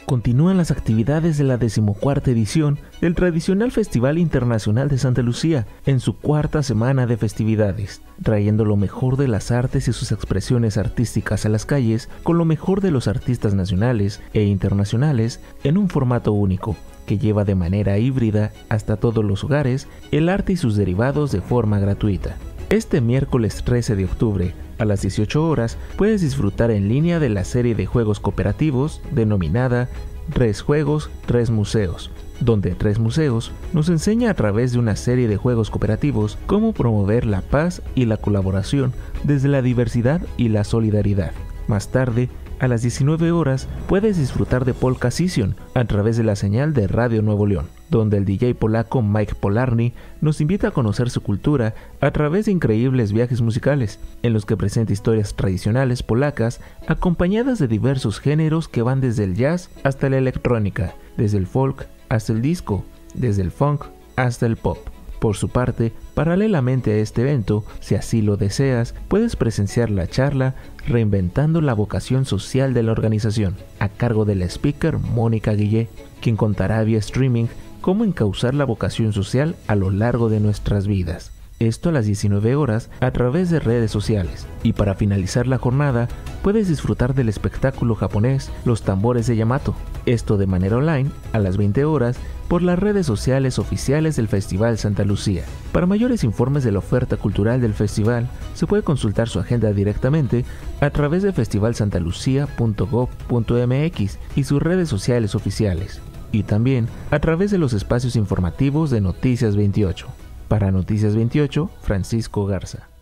Continúan las actividades de la 14ª edición del tradicional Festival Internacional de Santa Lucía en su cuarta semana de festividades, trayendo lo mejor de las artes y sus expresiones artísticas a las calles con lo mejor de los artistas nacionales e internacionales en un formato único, que lleva de manera híbrida hasta todos los hogares el arte y sus derivados de forma gratuita. Este miércoles 13 de octubre, a las 18 horas, puedes disfrutar en línea de la serie de juegos cooperativos denominada 3 Juegos, 3 Museos, donde 3 Museos nos enseña a través de una serie de juegos cooperativos cómo promover la paz y la colaboración desde la diversidad y la solidaridad. Más tarde, a las 19 horas, puedes disfrutar de Polka Session a través de la señal de Radio Nuevo León, donde el DJ polaco Mike Polarny nos invita a conocer su cultura a través de increíbles viajes musicales, en los que presenta historias tradicionales polacas acompañadas de diversos géneros que van desde el jazz hasta la electrónica, desde el folk hasta el disco, desde el funk hasta el pop. Por su parte, paralelamente a este evento, si así lo deseas, puedes presenciar la charla Reinventando la vocación social de la organización, a cargo de la speaker Mónica Guillé, quien contará vía streaming cómo encauzar la vocación social a lo largo de nuestras vidas. Esto a las 19 horas a través de redes sociales. Y para finalizar la jornada, puedes disfrutar del espectáculo japonés Los Tambores de Yamato. Esto de manera online a las 20 horas por las redes sociales oficiales del Festival Santa Lucía. Para mayores informes de la oferta cultural del festival, se puede consultar su agenda directamente a través de festivalsantalucia.gov.mx y sus redes sociales oficiales, y también a través de los espacios informativos de Noticias 28. Para Noticias 28, Francisco Garza.